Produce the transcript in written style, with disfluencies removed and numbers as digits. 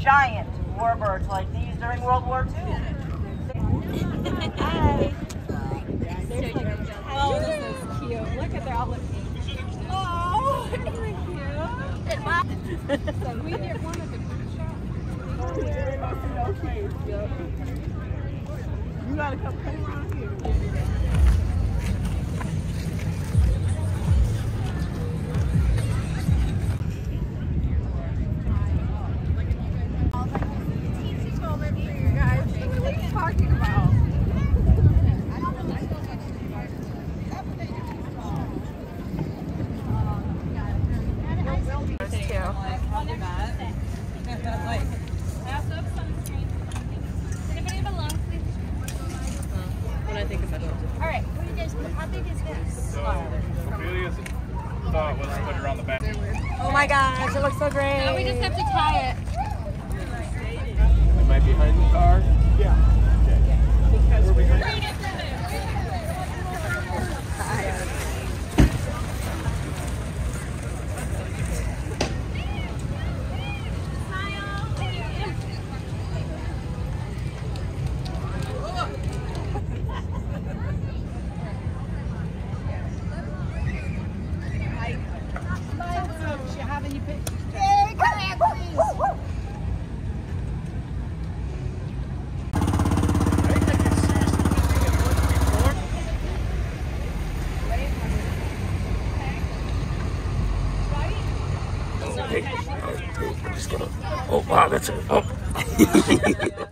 giant warbirds like these during World War II. Hi. Oh, this is cute. Look at their outlet. Oh, isn't it cute? So we get one of the You gotta come around here. Alright, what do you guys, how big is this? Ophelia's thought was to put her on the back. Oh my gosh, it looks so great. Now we just have to tie it. Am I behind the car? Yeah. Okay. Because we're behind. Hey, I'm just gonna. Oh wow, that's it. Oh.